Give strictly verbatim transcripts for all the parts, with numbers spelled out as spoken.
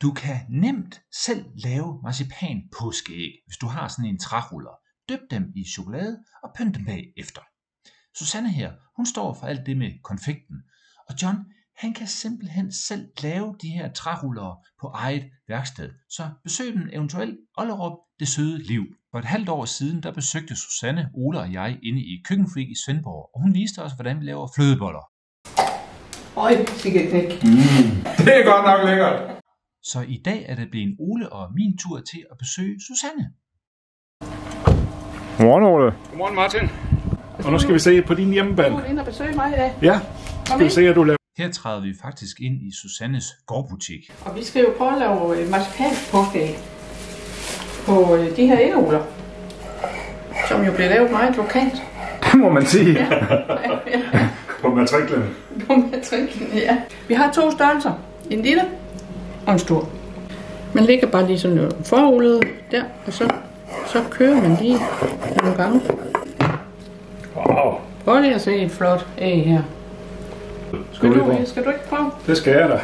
Du kan nemt selv lave marcipan påskeæg, hvis du har sådan en træruller. Dyp dem i chokolade og pynt dem bagefter. Susanne her, hun står for alt det med konfekten. Og John, han kan simpelthen selv lave de her trærullere på eget værksted. Så besøg dem eventuelt Ollerup Det Søde Liv. For et halvt år siden, der besøgte Susanne, Ole og jeg inde i Køkkenfrik i Svendborg. Og hun viste os, hvordan vi laver flødeboller. Øj, sikkert ikke. Mm, det er godt nok lækkert. Så i dag er det blevet Ole og min tur til at besøge Susanne. Godmorgen, Ole. Godmorgen, Martin. Og nu skal vi se på din hjemmebane. Du er inde og besøge mig i dag. Ja, skal vi se, at du laver. Her træder vi faktisk ind i Susannes gårdbutik. Og vi skal jo prøve at lave marcipan påskeæg på de her æggeruller, som jo bliver lavet meget lokalt. Det må man sige. Ja. På matriklen. På matriklen, ja. Vi har to størrelser. En lille og en stor. Man lægger bare lige sådan noget forrullet der, og så, så kører man lige nogle gange. Wow. Prøv lige at se et flot æg her. Skal du, skal du ikke prøve? Det skal jeg da.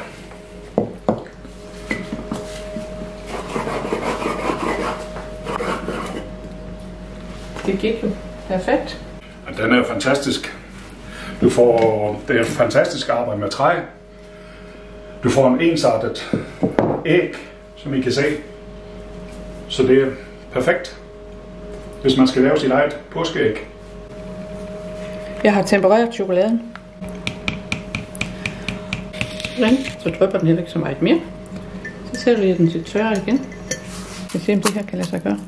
Det gik jo perfekt. Og den er jo fantastisk. Du får, det er et fantastisk arbejde med træ. Du får en ensartet æg, som I kan se. Så det er perfekt, hvis man skal lave sit eget påskeæg. Jeg har tempereret chokoladen. Sådan, så drypper den heller ikke så meget mere. Så sætter jeg den til tørre igen. Jeg skal se, om det her kan lade sig gøre.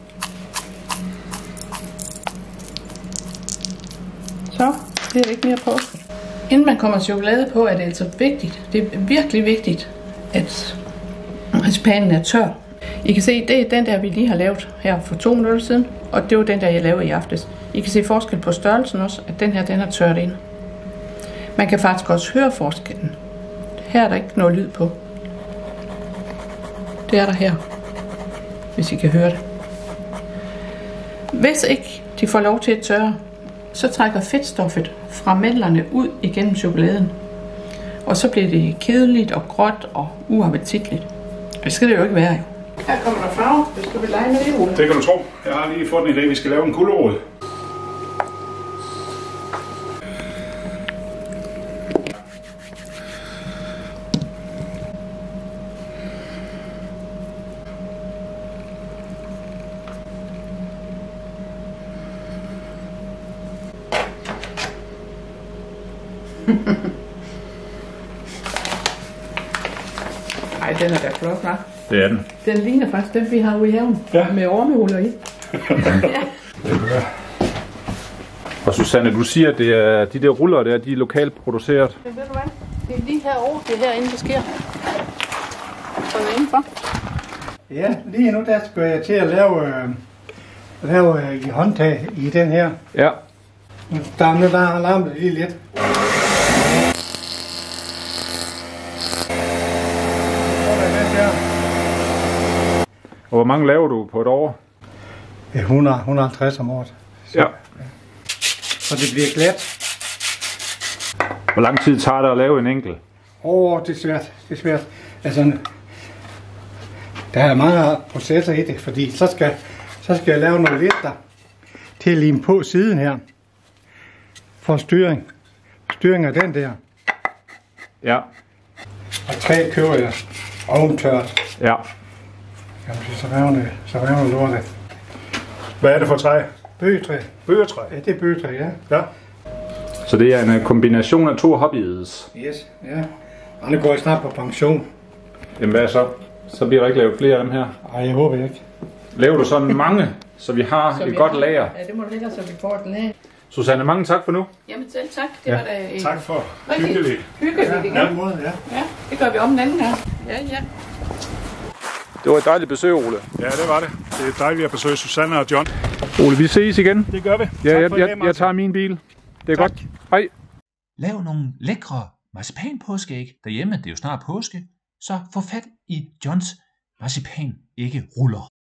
Så bliver det ikke mere påske. Inden man kommer chokolade på, er det altså vigtigt, det er virkelig vigtigt, at marcipanen er tør. I kan se, det er den der, vi lige har lavet her for to minutter siden, og det var den der, jeg lavede i aftes. I kan se forskel på størrelsen også, at den her, den er tørt ind. Man kan faktisk også høre forskellen. Her er der ikke noget lyd på. Det er der her, hvis I kan høre det. Hvis ikke de får lov til at tørre, så trækker fedtstoffet fra mandlerne ud igennem chokoladen. Og så bliver det kedeligt og gråt og uappetitligt. Det skal det jo ikke være, jo. Her kommer der farve. Det skal vi lege med det, Ole. Det kan du tro. Jeg har lige fået en idé. Vi skal lave en gulerod. Ej, den er da flot, hva'? Det er den. Den ligner faktisk den, vi har ude i haven. Ja. Med ormehuller i. Ja. Og Susanne, du siger, at det er, de der ruller der, de er lokalt produceret. Men ved du hvad? Det er lige herovre, det er herinde, det sker. Så er det indenfor. Ja, lige nu der skal jeg til at lave, øh, lave øh, i håndtag i den her. Ja. Der er nu der har larmet lige lidt. Og hvor mange laver du på et år? hundrede til hundrede og halvtreds om året. Så, Ja. Og det bliver glat. Hvor lang tid tager det at lave en enkelt? Åh, oh, det er svært. Det er svært. Altså, der er mange processer i det, fordi så skal, så skal jeg lave nogle lister til at lime på siden her. For styring. Styring af den der. Ja. Og træ køber jeg oventørt. Ja. Jamen, så revner så revner lortet. Hvad er det for træ? Bøgetræ. Bøgetræ. Ja, det er bøgetræ, ja. Ja. Så det er en kombination af to hobbies. Yes, ja. Og nu går jeg snart på pension. Jamen hvad så? Så bliver der ikke lavet flere af dem her. Ej, jeg håber ikke. Laver du sådan mange, så vi har Så et vi godt har- lager? Ja, det må du hellere, så vi får den af. Susanne, mange tak for nu. Jamen selv tak. Det Ja. var da øh, Tak for rigtig hyggeligt. hyggeligt igen. Ja, måde, ja. Ja, det gør vi om den anden her. Ja, ja. Det var et dejligt besøg, Ole. Ja, det var det. Det er dejligt at besøge Susanne og John. Ole, vi ses igen. Det gør vi. Ja, Tak jeg, for i dag, jeg, Martin. jeg tager min bil. Det er Tak. godt. Hej. Lav nogle lækre marcipanpåskeæg derhjemme. Det er jo snart påske. Så få fat i Johns marcipan ikke ruller.